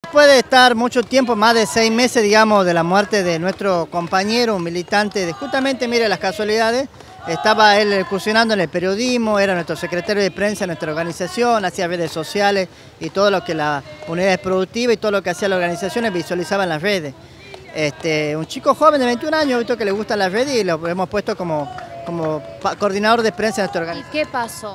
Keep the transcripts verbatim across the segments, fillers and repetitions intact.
Puede estar mucho tiempo, más de seis meses, digamos, de la muerte de nuestro compañero, un militante de justamente, mire las casualidades, estaba él incursionando en el periodismo, era nuestro secretario de prensa de nuestra organización, hacía redes sociales y todo lo que la unidad productiva y todo lo que hacía la organización visualizaba en las redes. Este, un chico joven de veintiún años, visto que le gustan las redes y lo hemos puesto como, como coordinador de prensa de nuestra organización. ¿Y qué pasó?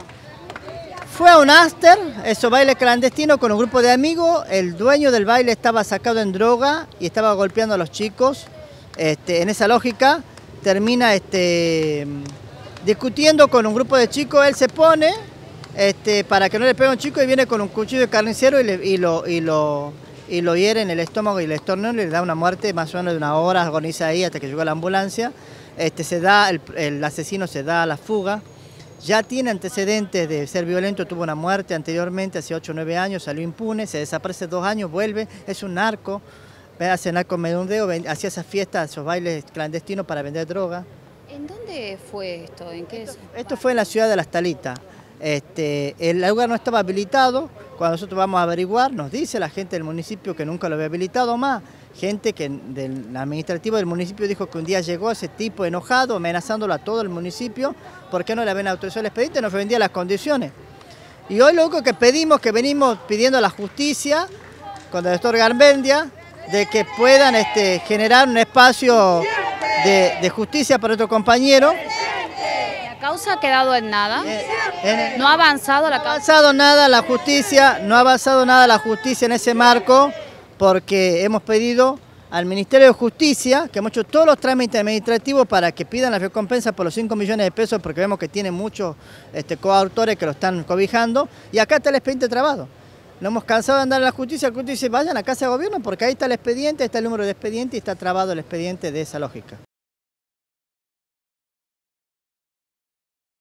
Fue a un after, esos bailes clandestinos con un grupo de amigos, el dueño del baile estaba sacado en droga y estaba golpeando a los chicos. Este, en esa lógica termina este, discutiendo con un grupo de chicos, él se pone este, para que no le pegue a un chico y viene con un cuchillo de carnicero y, le, y, lo, y, lo, y lo hiere en el estómago y el estornudo, le da una muerte más o menos de una hora, agoniza ahí hasta que llegó la ambulancia. Este, se da, el, el asesino se da a la fuga. Ya tiene antecedentes de ser violento, tuvo una muerte anteriormente, hace ocho o nueve años, salió impune, se desaparece dos años, vuelve, es un narco, hace narcomedundeo, hacía esas fiestas, esos bailes clandestinos para vender droga. ¿En dónde fue esto? ¿En qué Esto, esto fue en la ciudad de Las Talitas. Este, el lugar no estaba habilitado, cuando nosotros vamos a averiguar, nos dice la gente del municipio que nunca lo había habilitado más. Gente que del administrativo del municipio dijo que un día llegó ese tipo enojado, amenazándolo a todo el municipio, porque no le habían autorizado el expediente, nos vendía las condiciones. Y hoy lo único que pedimos, que venimos pidiendo a la justicia, con el doctor Garmendia, de que puedan este, generar un espacio de, de justicia para nuestro compañero. ¿La causa ha quedado en nada? Eh, en, ¿No ha avanzado la causa? No ha avanzado nada la justicia, no ha avanzado nada la justicia en ese marco, porque hemos pedido al Ministerio de Justicia que hemos hecho todos los trámites administrativos para que pidan la recompensa por los cinco millones de pesos, porque vemos que tiene muchos este, coautores que lo están cobijando, y acá está el expediente trabado. No hemos cansado de andar a la justicia, la justicia dice vayan a casa de gobierno porque ahí está el expediente, ahí está el número de expediente y está trabado el expediente de esa lógica.